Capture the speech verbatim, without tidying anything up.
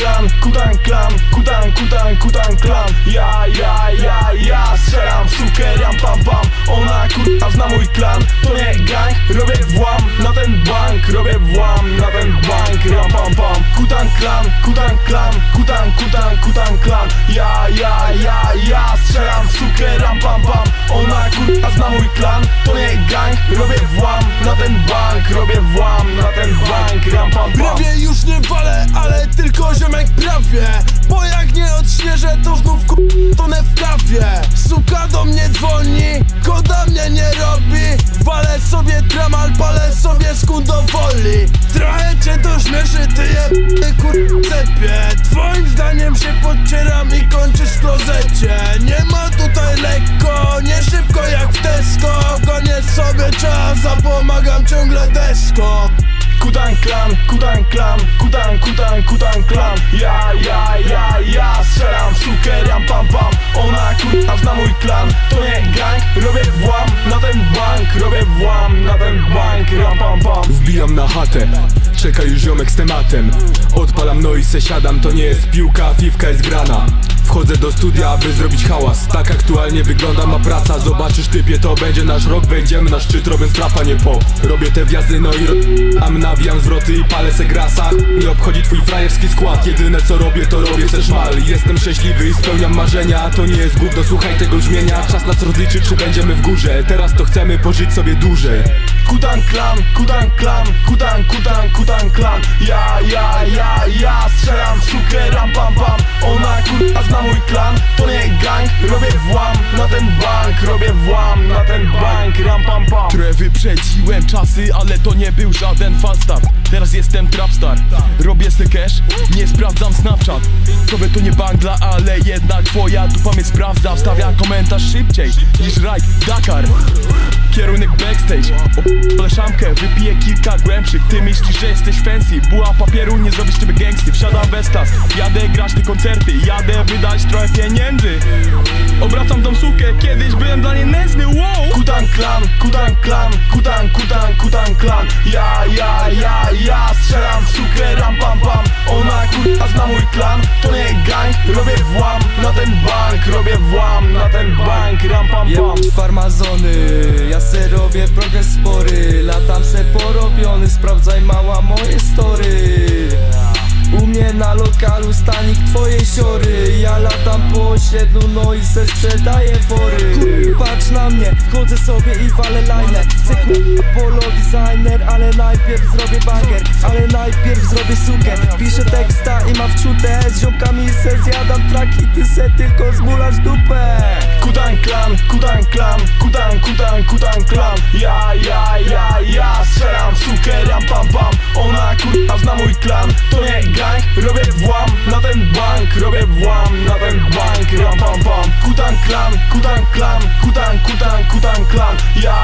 klan, kutan klan, kutan, kutan, kutan klan. Ja, ja, ja, ja strzelam w sukę, ram pam pam. Ona kurwa zna mój klan. To nie gang, robię włam na ten bank. Robię włam na ten bank, ram pam pam. Kutan klan, kutan klan, kutan, kutan, kutan klan. Ja, ja, ja, ja strzelam w sukę, ram pam pam. Ona kurwa zna mój klan. To nie gang, robię włam na ten bank. Robię włam na ten bank, ram pam pam. Prawie już nie walę, ale tylko ziomek prawie. Bo jak nie odśnieżę, to znów ku... tonę w kawie. Suka do mnie dzwoni, koda mnie nie robi. Walę sobie tramal, palę sobie skun do woli. Trochę cię to śmieszy, ty jebny kur-cepie. Twoim zdaniem się podcieram i kończysz w klozecie. Nie ma tutaj lekko, nie szybko jak w Tesco. Gonię sobie czas, a pomagam ciągle desko. Kutan klan, kutan klan, kutan, kutan, kutan klan. Ja, ja, ja, ja strzelam w sukę, ram pam pam. Ona kurwa zna mój klan. To nie gang, robię włam na ten bank. Robię włam na ten bank, ram pam pam. Wbijam na chatę, czeka już ziomek z tematem. Odpalam no i se siadam, to nie jest piłka, fifka jest grana. Wchodzę do studia, aby zrobić hałas. Tak aktualnie wygląda ma praca. Zobaczysz typie, to będzie nasz rok. Wejdziemy na szczyt, robiąc trapa, nie pop. Robię te wjazdy, no i ro... nawijam zwroty i palę se grasa. Nie obchodzi twój frajerski skład. Jedyne co robię, to robię se szmal. Jestem szczęśliwy i spełniam marzenia. To nie jest gówno, słuchaj tego brzmienia. Czas nas rozliczy, czy będziemy w górze. Teraz to chcemy pożyć sobie dłużej. Kutan klan, kutan klan, kutan, kutan, kutan klan. Ja, ja, ja, ja strzelam w sukę, ram pam pam. Ona kurwa zna mój klan. To nie gang, robię włam na ten bank. Robię włam na ten bank, ram pam pam. Trochę wyprzedziłem czasy, ale to nie był żaden falstart. Teraz jestem trapstar, robię se cash, nie sprawdzam Snapchat. Tobie to nie bangla, ale jednak twoja dupa mnie sprawdza. Wstawia komentarz szybciej niż Ride Dakar. Kierunek backstage, o szamkę, wypiję kilka głębszych. Ty myślisz, że jesteś fancy, buła papieru nie zrobisz ciebie gangsty. Wsiadam bez klas, jadę grać te koncerty, jadę wydać trochę pieniędzy. Obracam tą sukę, kiedyś byłem dla niej nędzny, wow. Kutan klan, kutan klan, kutan, kutan, kutan klan. Ja, ja, ja, ja strzelam w sukę, ram pam pam. Ona kurwa zna mój klan. To nie gang, robię włam na ten bank. Robię włam na ten bank, ram pam pam. Farmazony, ja se robię progres spory. Latam se porobiony, sprawdzaj mała moje story. U mnie na lokalu stanik twojej siory. Ja latam po osiedlu, no i se sprzedaję wory. Patrz na mnie, wchodzę sobie i walę liner. Chcę kurwa polo designer, ale najpierw zrobię banger. Ale najpierw zrobię sukę. Piszę teksta i ma wczutę. Z ziomkami se zjadam traki, ty se tylko zmulasz dupę. Kutan klan, kutan klan, kutan, kutan, kutan klan. Ja, ja, ja, ja strzelam w sukę, ram pam pam. Ona kurwa zna mój klan. To nie gang, robię włam na ten bank. Robię włam na ten bank, ram pam pam. Kutan klan, kutan klan, kutan, kutan, kutan klan. Ja,